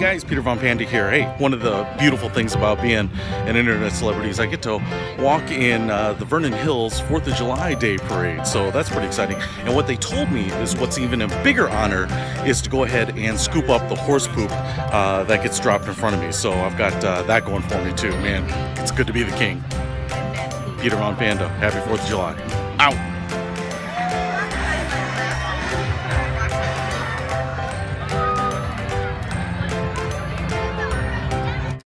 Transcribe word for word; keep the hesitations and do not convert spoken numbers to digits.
guys, Peter Von Panda here. Hey, one of the beautiful things about being an internet celebrity is I get to walk in uh, the Vernon Hills fourth of July Day Parade, so that's pretty exciting. And what they told me is what's even a bigger honor is to go ahead and scoop up the horse poop uh, that gets dropped in front of me. So I've got uh, that going for me too. Man, it's good to be the king. Peter Von Panda, happy fourth of July. Out.